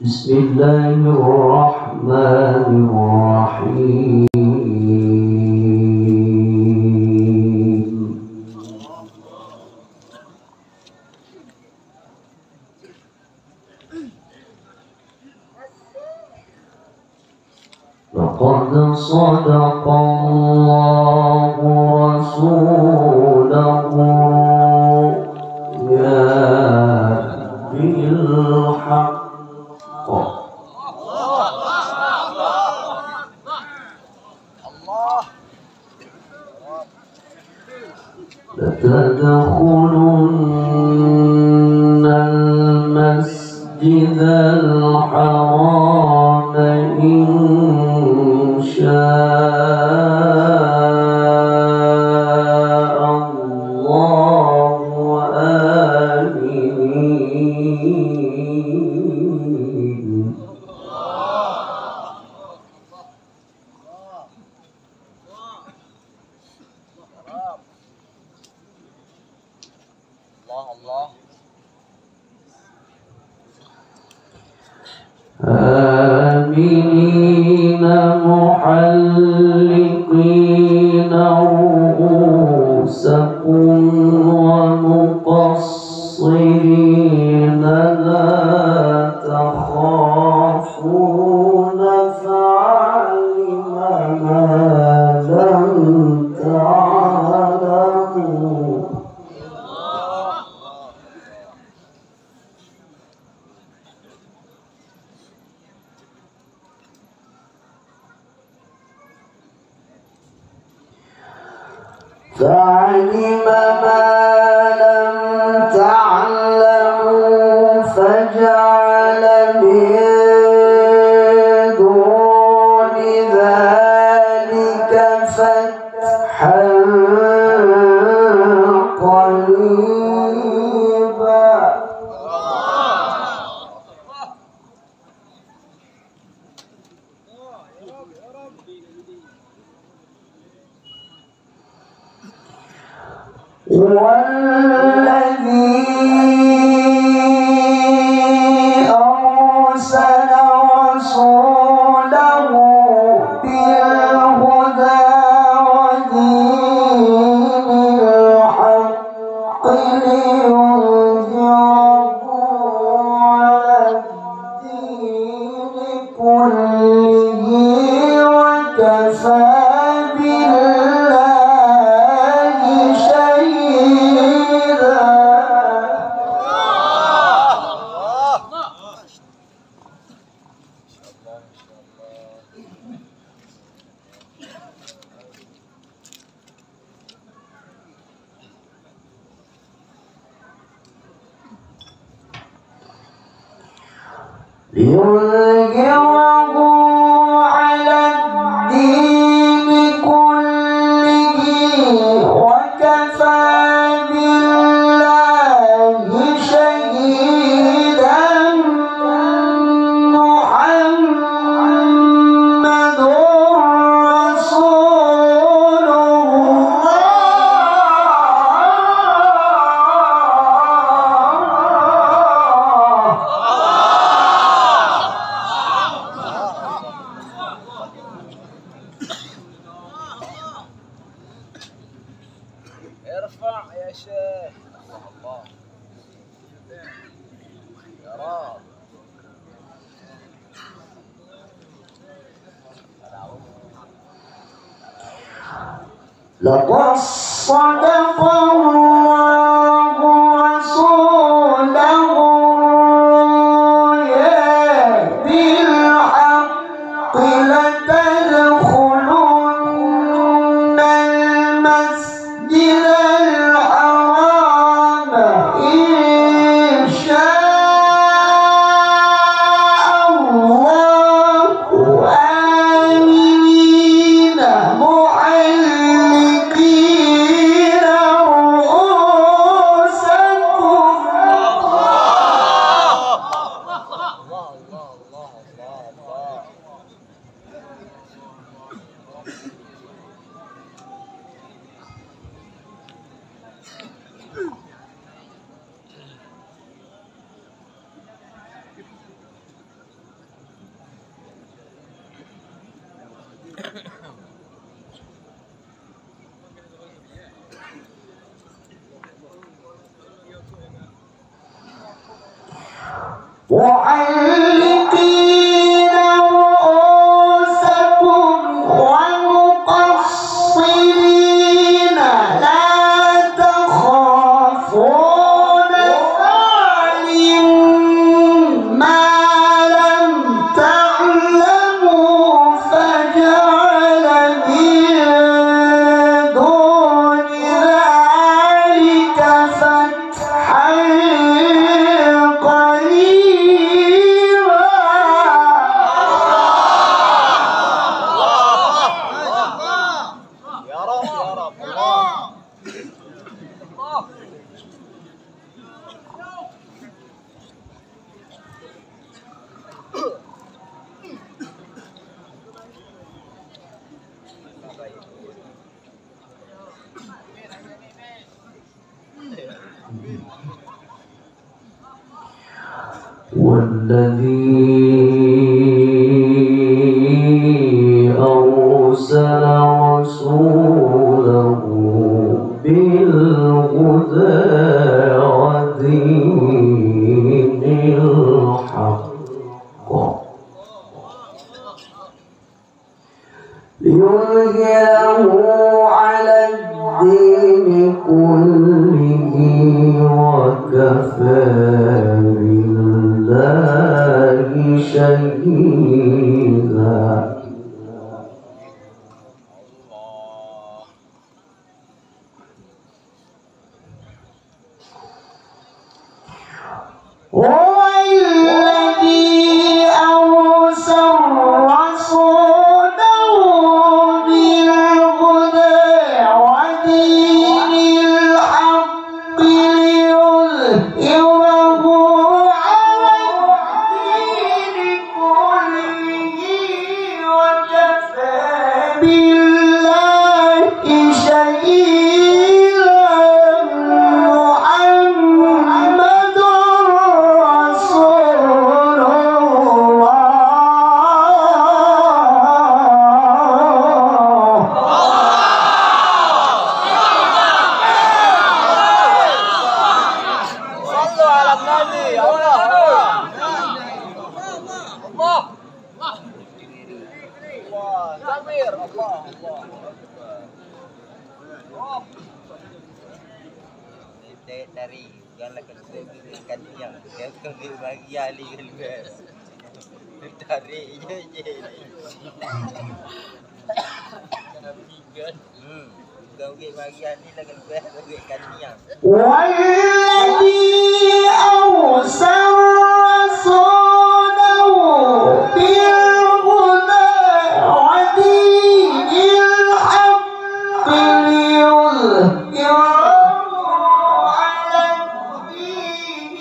بسم الله الرحمن الرحيم. لقد صدق الله رسوله بالحق لتدخلن المسجد الحرام إن شاء الله آمنين. آمنين محلقين رؤوسكم ومقصرين لا تخافون فعلم ما لم تعلموا فجعل من دون ذلك فتحا قريبا. والذي أرسل رسوله بالهدى ودين الحق ليظهره على الدين كله وكفى ليظهره على الدين كله وكفى بالله شهيدا. محمد رسول ارفع يا شيخ. الله يا رب. لقد صدق الله رسوله بالحق لتدخلن المسجد الحرام إن شاء الله آمنين محلقين رؤوسكم محلقين رؤوسكم ومقصرين لا تخافون فاعلم ما لم تعلموا فجعل من دون ذلك فتحا والذي أرسل رسوله بالهدى ودين الحق ليظهره على الدين كله وكفى بالله شهيدا. هو الذي أرسل رسوله بالهدى ودين الحق ليظهره على الدين كله وكفى بالله شهيدا. محمد رسول الله. صلوا على النبي. الله الله تكبير. الله dari jalan kan yang dia kami bagi ahli keluar tarik je kau bagi ahli lah keluar kan yang والذي أرسل رسوله بالهدى ودين الحق ليظهره على الدين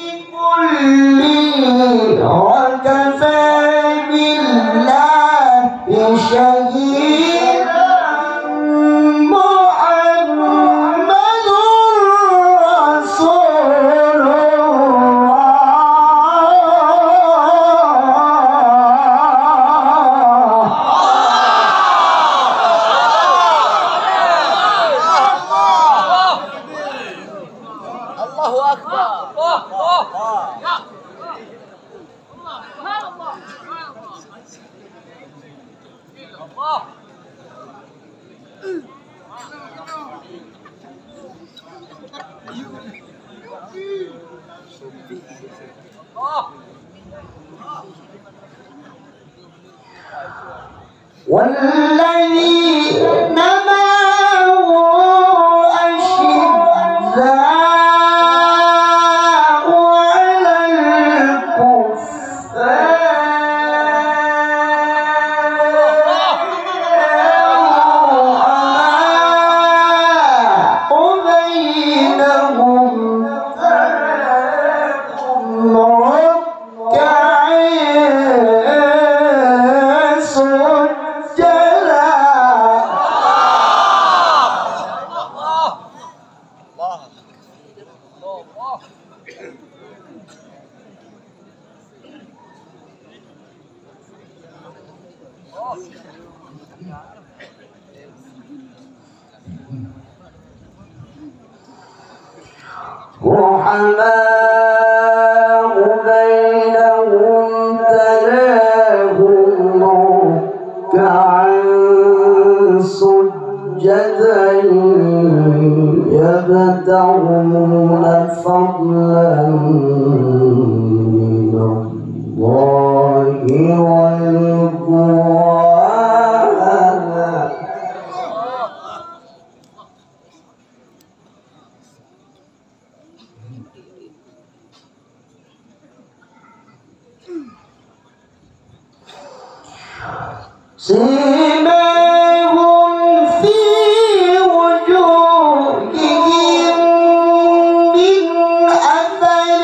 كله وكفى بالله شهيدا. محمد رسول الله أكبر. والذين معه أشداء على الكفار رحماء بينهم تراهم ركعا سجدا. رحماء بينهم يبتغون فضلا من الله ورضوانا سيماهم في وجوههم من أثر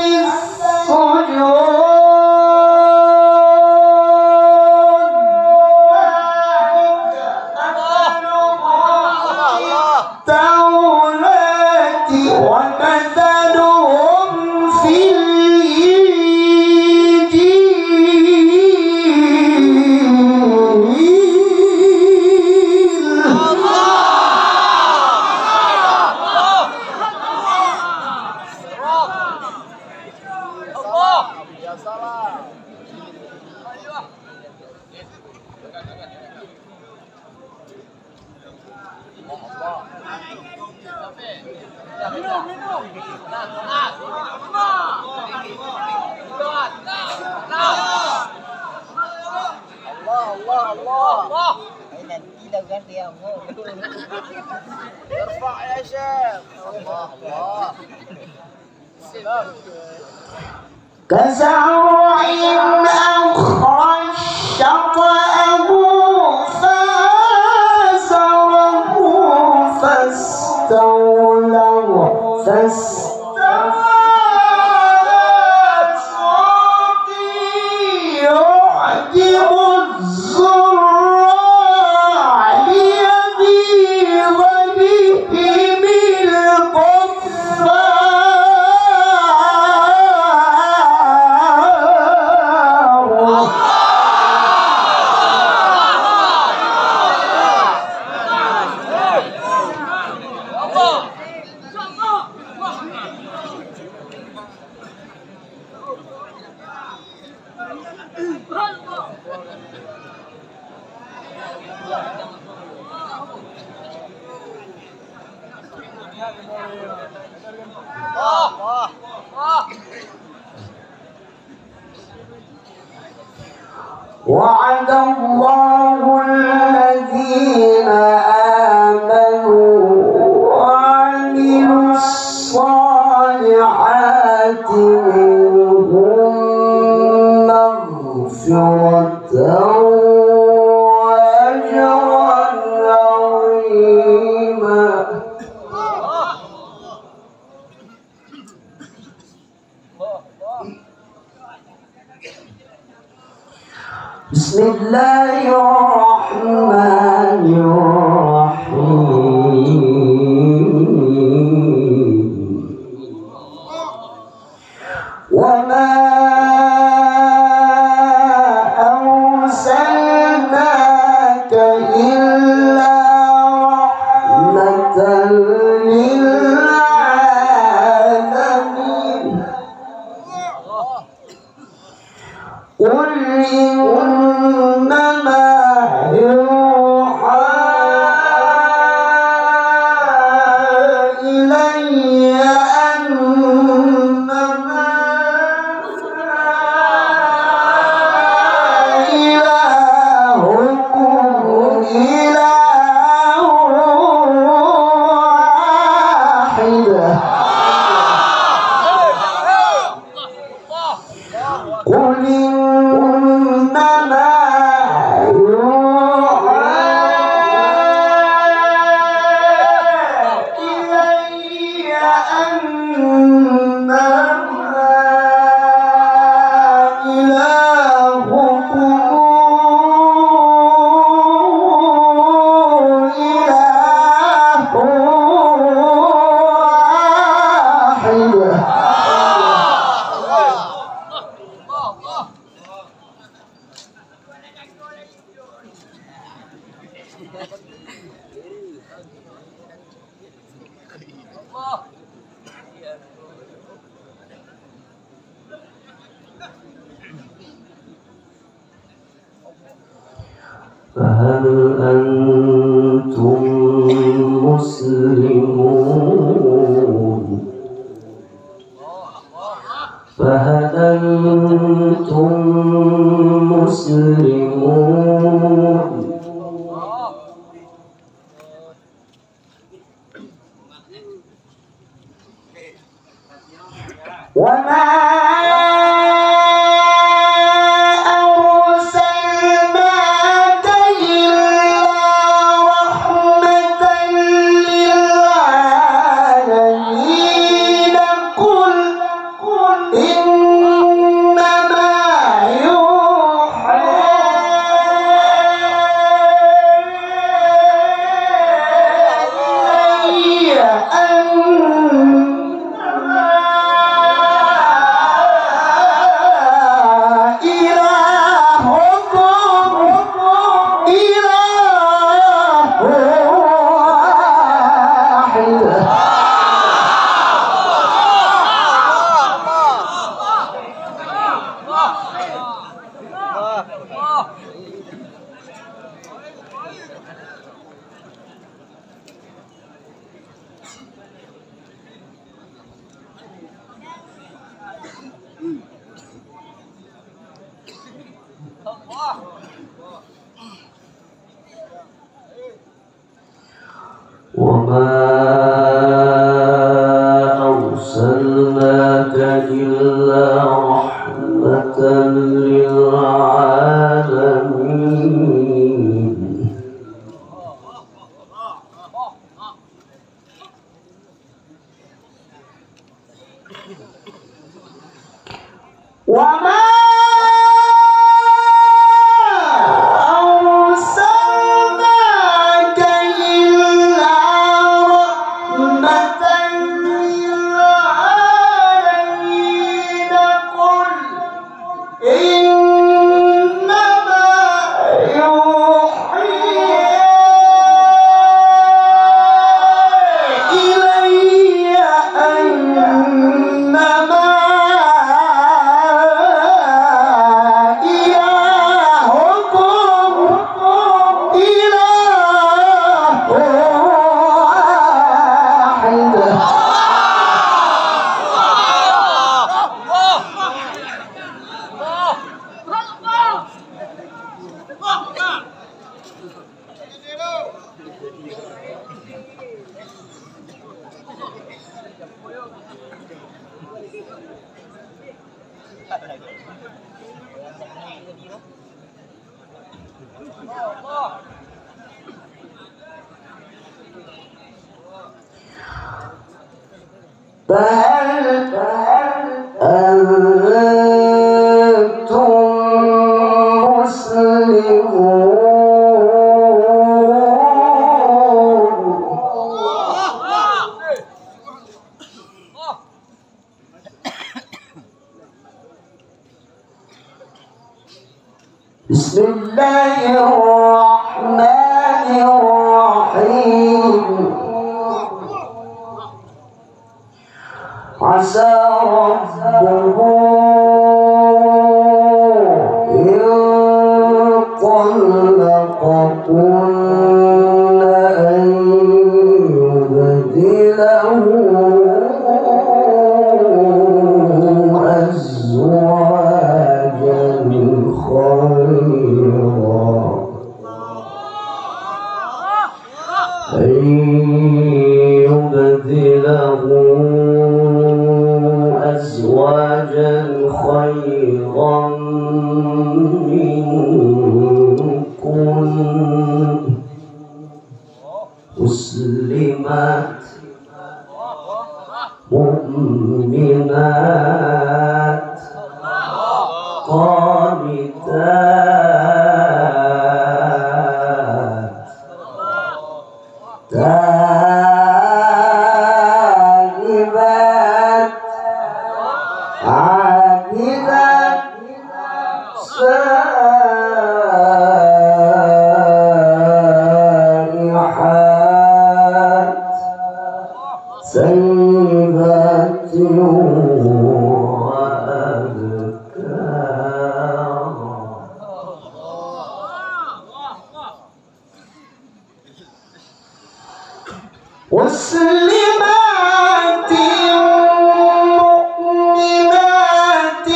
السجود التوراة ومثلهم في Ya salam. Allah. Nanti dah ganti kamu. Irfa ya Syekh. Allah. كزرع أخرج شطأه فآزره فاستوى يعجب الزراع ليغيظ بهم الكفار وعد الله الذين آمنوا وعملوا الصالحات منهم مغفرة وأجرا عظيما. بسم الله الرحمن الرحيم. وما أرسلناك إلا رحمة للعالمين. قل إنما يوحى إلي أنما إلهكم إله واحد. قل إنما يوحى إلي أنما إلهكم إله واحد. فهل أنتم مسلمون؟ وما أرسلناك إلا رحمة للعالمين قل إنما يوحى إلي وما أرسلناك إلا رحمة للعالمين وما أرسلناك إلا رحمة للعالمين قل إنما يوحى إلي أنما فهل أنتم مسلمون؟ بسم الله الرحمن الرحيم عسى ربه إن طلقكن أن يبدله أزواجا خيرا أزواجا خيرا منكن مسلمات مؤمنات قانتات تائبات عابدات سائحات سيبات مسلمات مؤمنات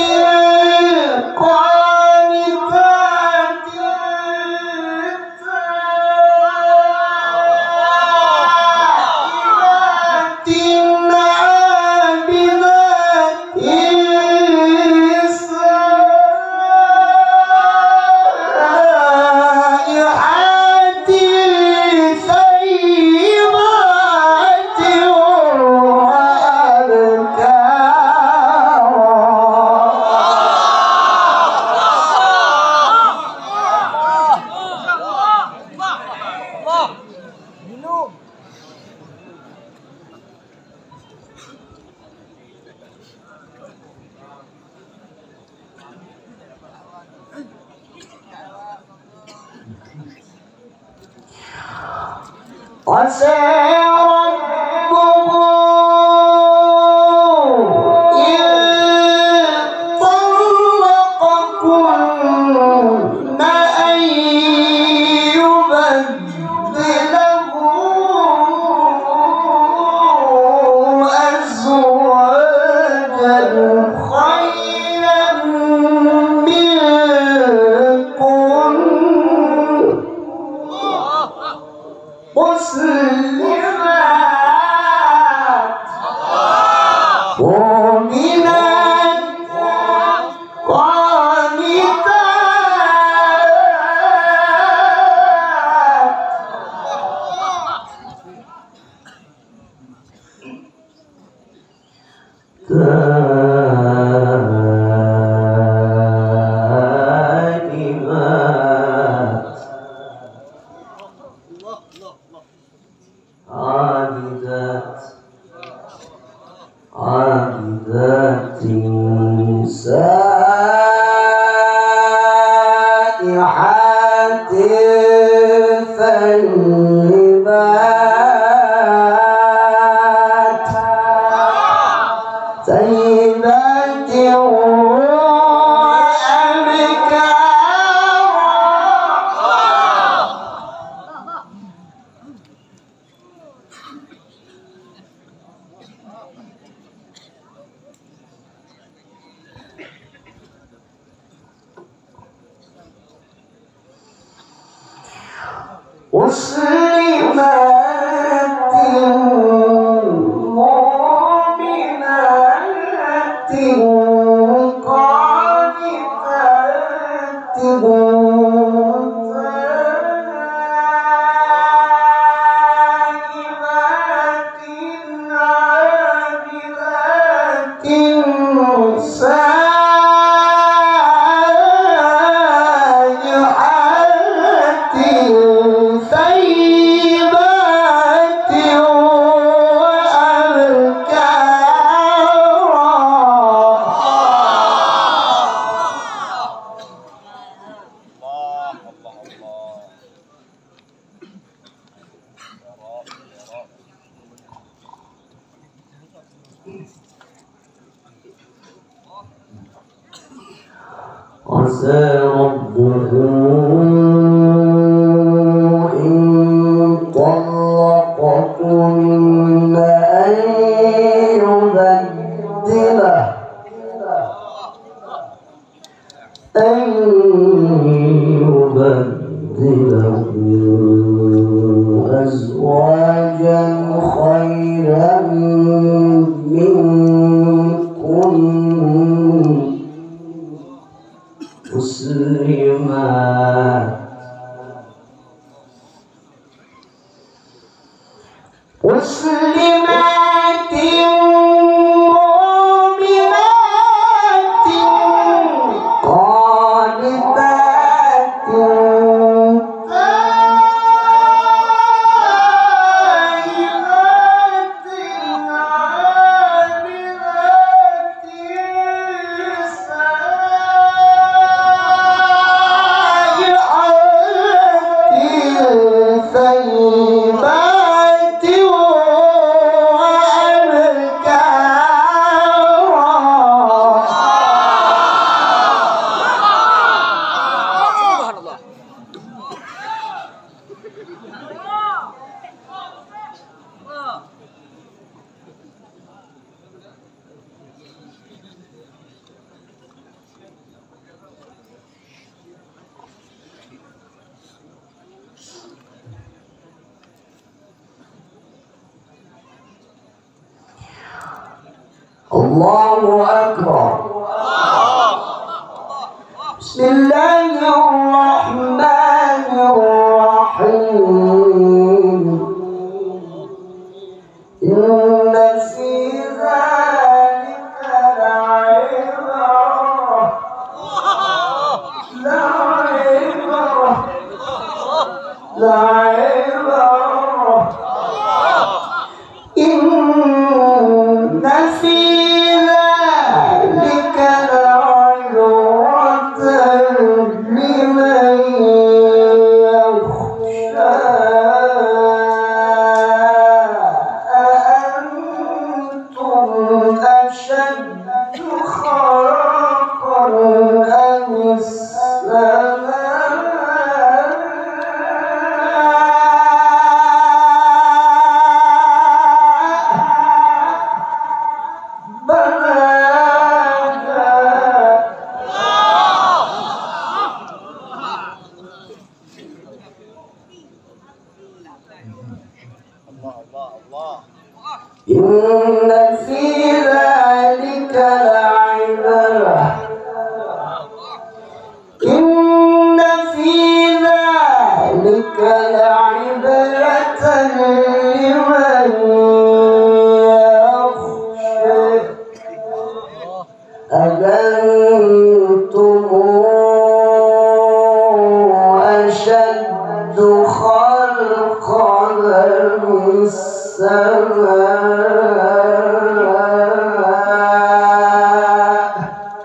قانتات تائبات عابدات عسى ربه إن طلقكن أن يبدله أزواجا خيرا منكن مسلمات مؤمنات قانتات عابدات عابدات سائحات ثيبات ثيبات مسلمات مؤمنات قانتات تائبات عابدات سائحات ثيبات عسى ربه إن طلقكن أن يبدله أزواجا خيرا منكن مسلمات مسلمات مؤمنات قانتات تائبات عابدات سائحات الله أكبر. بسم الله الرحمن الرحيم. إن في ذلك لعبرة إن في ذلك لعبرة لمن يخشى إن في ذلك لعبرة إن في ذلك لعبرة لمن يخشى أأنتم أشد خلقا من السماء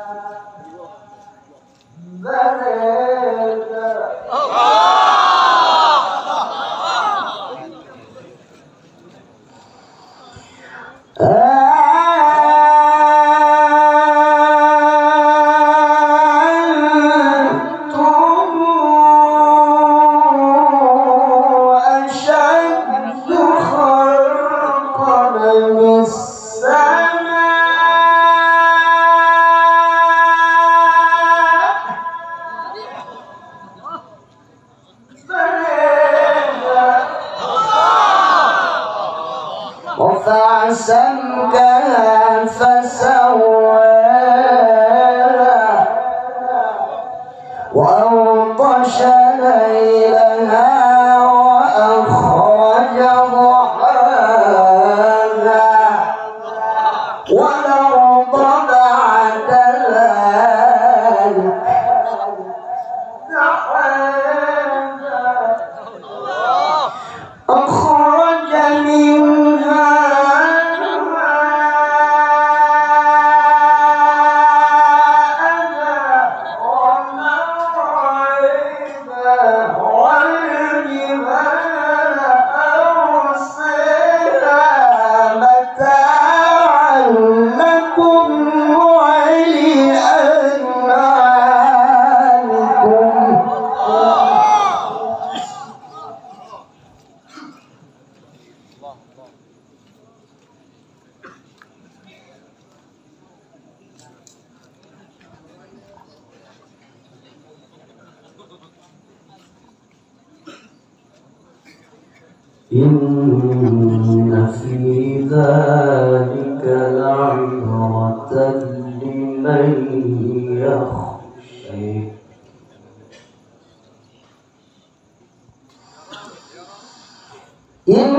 رفع سمكها فسواها وأغطش ليلها وأخرج ضحاها والأرض بعد ذلك أخرج منها إن في ذلك لعبرة لمن يخشى إن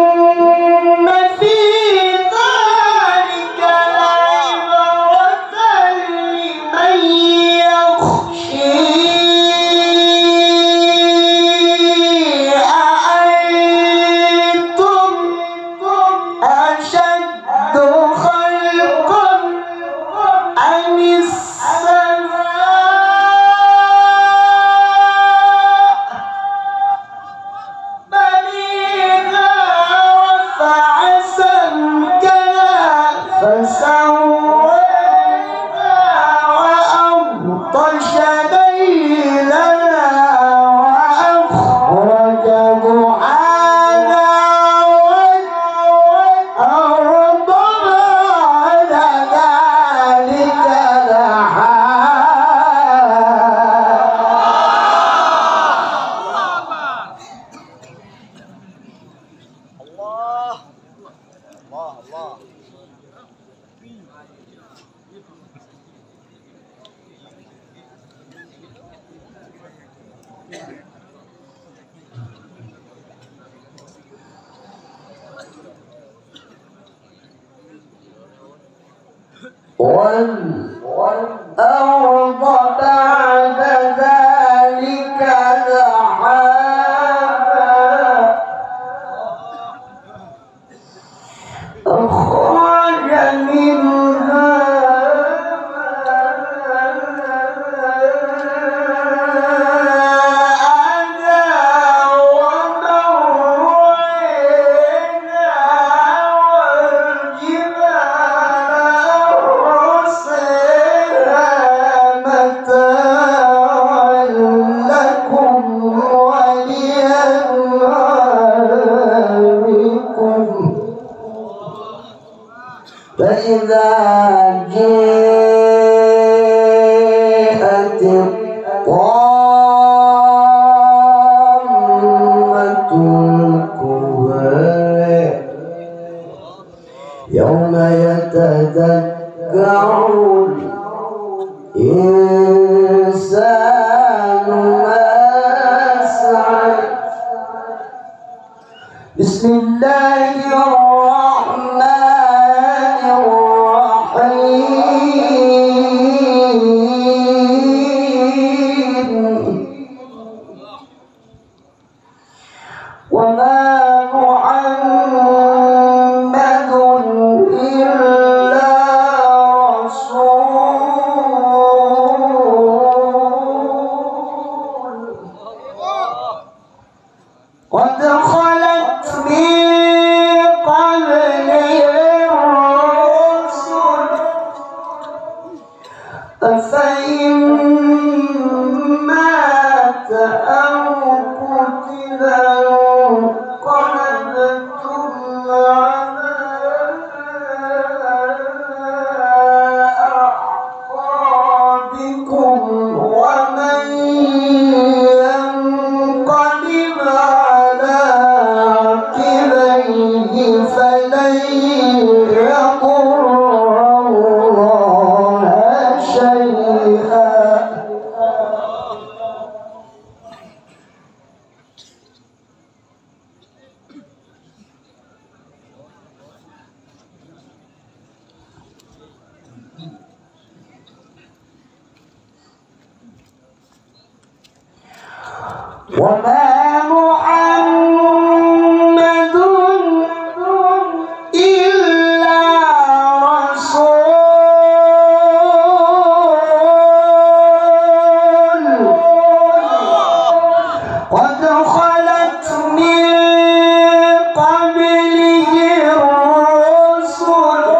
في ذلك لعبرة لمن يخشى والأرض بعد ذلك دحاها أخرج منها فإذا جاءت الطامة الكبرى يوم يتذكر الإنسان ما سعى. بسم الله الرحمن الرحيم. وما محمد إلا رسول قد خلت من قبله الرسل أفإن مات أو قتل انقلبتم على أعقابكم ومن ينقلب على عقبيه فلن يضر الله شيئا. وما محمد إلا رسول قد خلت من قبله الرسل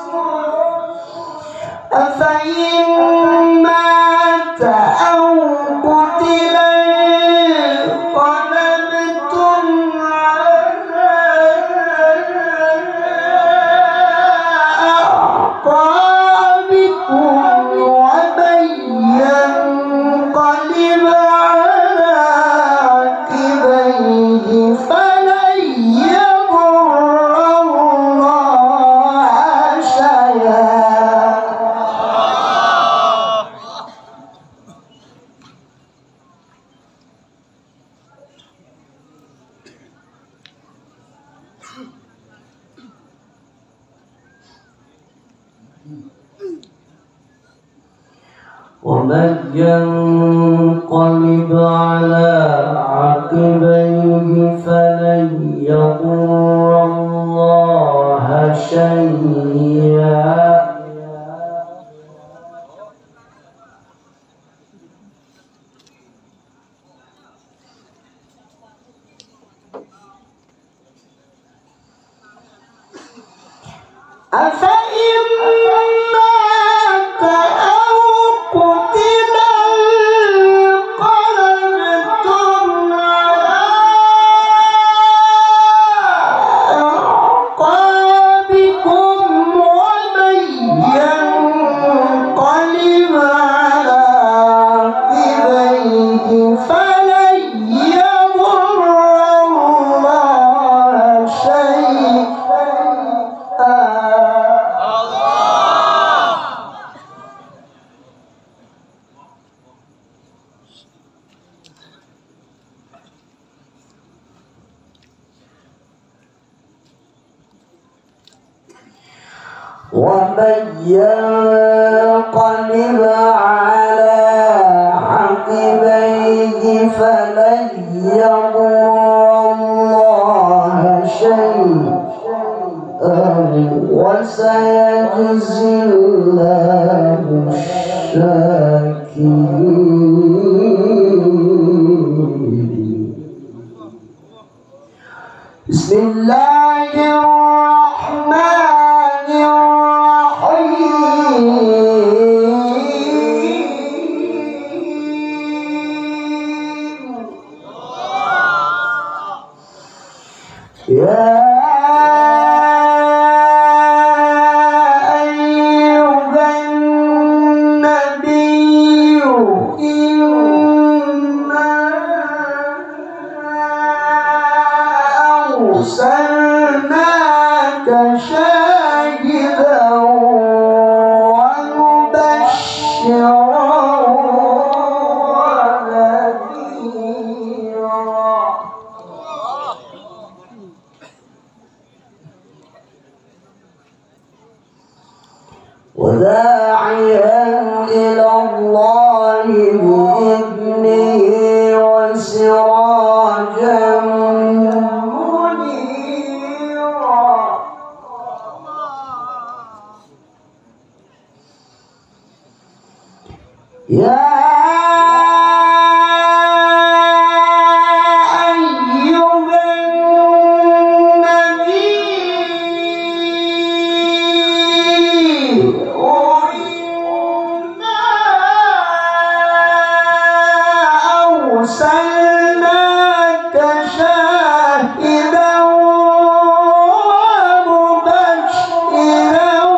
أفإن مات أو قتل انقلبتم على أعقابكم ومن ينقلب على عقبيه فلن يضر الله شيئا. ومن ينقلب على عقبيه فلن يضر الله شيئا. أفإن مات أو قتل انقلبتم على أعقابكم ومن ينقلب على عقبيه فلن يضر الله شيئا. ومن ينقلب على عقبيه فلن يضر الله شيئا وسيجزي الله الشاكرين. بسم الله الرحمن الرحيم. يا أيها النبي إنا أرسلناك وداعيا إلى الله بإذنه وسراجا منيرا. يا أرسلناك شاهدا ومبشرا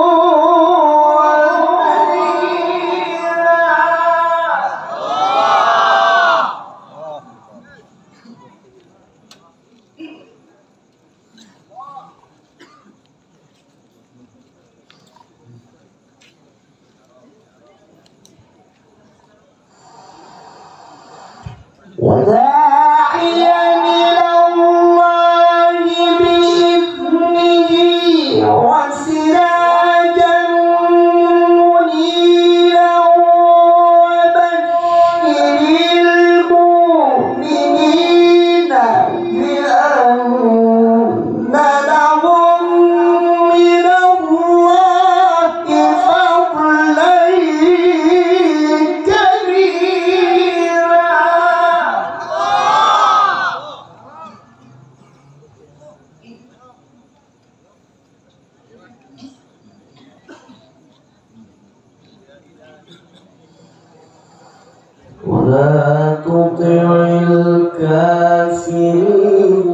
وداعيا إلى الله بإذنه وسراجا منيرا وبشر المؤمنين بأن لهم من الله فضلا كبيرا. ولا تطع الكافرين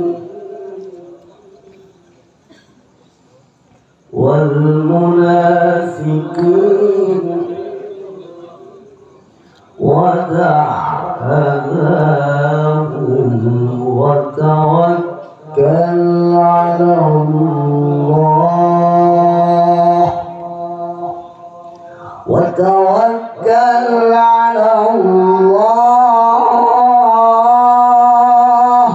والمنافقين ودع أذاهم وتوكل على الله وتوكل على الله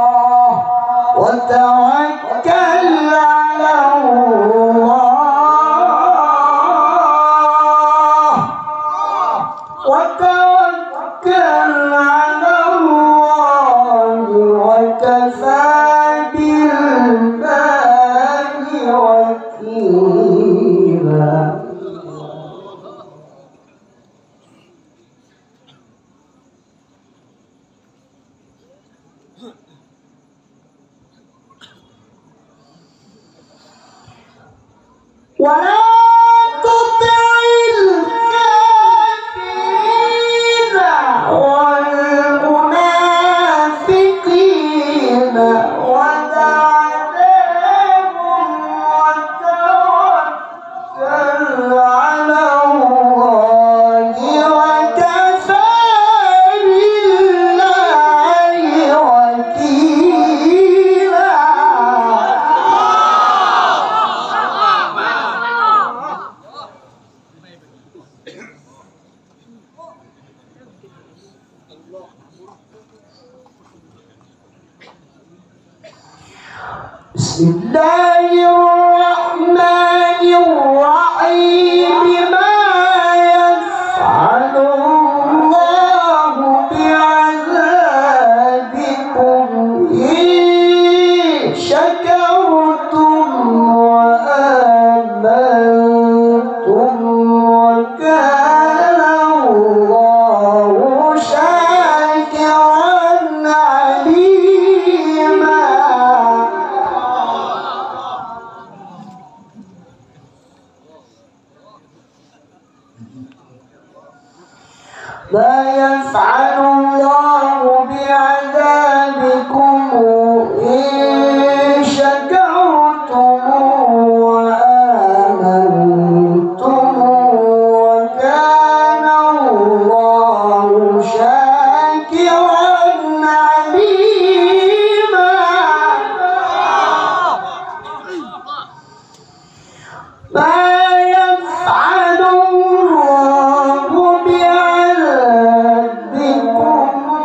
وتوكل على الله وتوكل على الله وكفى بالله وكيلا. ولا تطع الكافرين والمنافقين ودع أذاهم وتوكل على الله وكفى بالله وكيلا. بسم الله الرحمن الرحيم. ما يفعل الله بعذابكم إن شكرتم وآمنتم وكان الله شاكرا عليما. ما يفعل الله بعذابكم إن شكرتم وآمنتم وكان الله شاكرا عليما. ما يفعل الله بعذابكم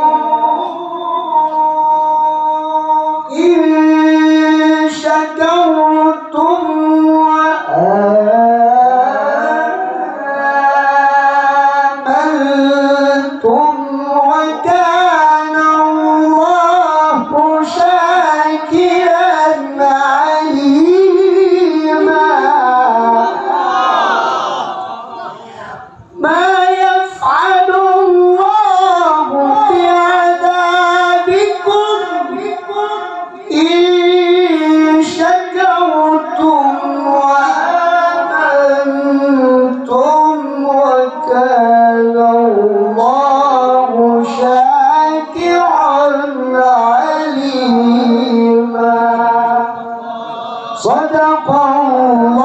إن شكرتم وآمنتم صدق الله